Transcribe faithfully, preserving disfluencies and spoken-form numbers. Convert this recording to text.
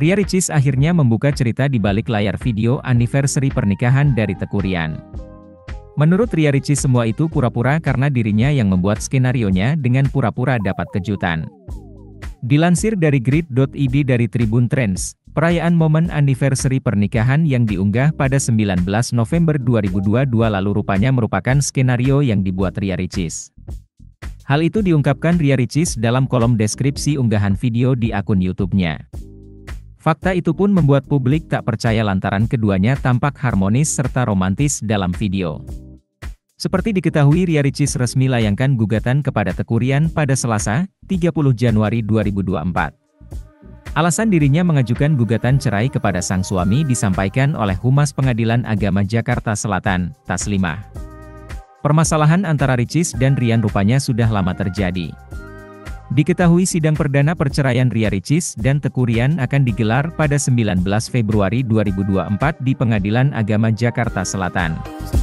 Ria Ricis akhirnya membuka cerita di balik layar video anniversary pernikahan dari Teuku Ryan. Menurut Ria Ricis semua itu pura-pura karena dirinya yang membuat skenarionya dengan pura-pura dapat kejutan. Dilansir dari grid dot i d dari Tribun Trends, perayaan momen anniversary pernikahan yang diunggah pada sembilan belas November dua ribu dua puluh dua lalu rupanya merupakan skenario yang dibuat Ria Ricis. Hal itu diungkapkan Ria Ricis dalam kolom deskripsi unggahan video di akun YouTube-nya. Fakta itu pun membuat publik tak percaya lantaran keduanya tampak harmonis serta romantis dalam video. Seperti diketahui Ria Ricis resmi layangkan gugatan kepada Teuku Ryan pada Selasa, tiga puluh Januari dua ribu dua puluh empat. Alasan dirinya mengajukan gugatan cerai kepada sang suami disampaikan oleh Humas Pengadilan Agama Jakarta Selatan, Taslimah. Permasalahan antara Ricis dan Ryan rupanya sudah lama terjadi. Diketahui sidang perdana perceraian Ria Ricis dan Teuku Ryan akan digelar pada sembilan belas Februari dua ribu dua puluh empat di Pengadilan Agama Jakarta Selatan.